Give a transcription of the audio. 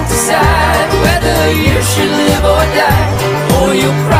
decide whether you should live or die, or you'll cry